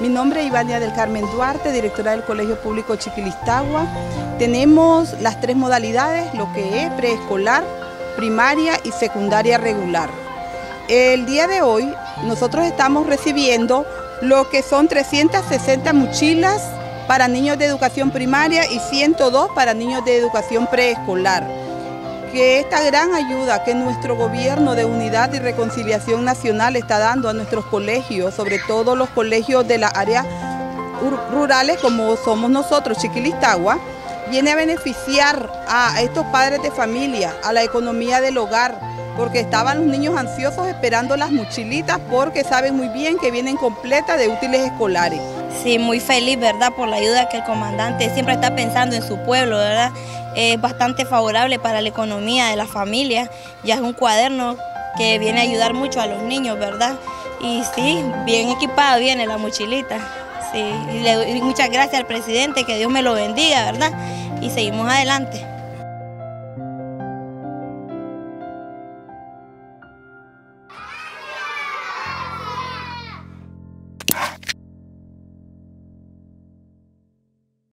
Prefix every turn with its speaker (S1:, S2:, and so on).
S1: Mi nombre es Ivania del Carmen Duarte, directora del Colegio Público Chiquilistagua. Tenemos las tres modalidades, lo que es preescolar, primaria y secundaria regular. El día de hoy nosotros estamos recibiendo lo que son 360 mochilas para niños de educación primaria y 102 para niños de educación preescolar. Que esta gran ayuda que nuestro gobierno de unidad y reconciliación nacional está dando a nuestros colegios, sobre todo los colegios de las áreas rurales como somos nosotros, Chiquilistagua, viene a beneficiar a estos padres de familia, a la economía del hogar, porque estaban los niños ansiosos esperando las mochilitas porque saben muy bien que vienen completas de útiles escolares.
S2: Sí, muy feliz, ¿verdad?, por la ayuda que el comandante siempre está pensando en su pueblo, ¿verdad? Es bastante favorable para la economía de la familia, ya es un cuaderno que viene a ayudar mucho a los niños, ¿verdad? Y sí, bien equipada viene la mochilita, sí, y le doy muchas gracias al presidente, que Dios me lo bendiga, ¿verdad? Y seguimos adelante.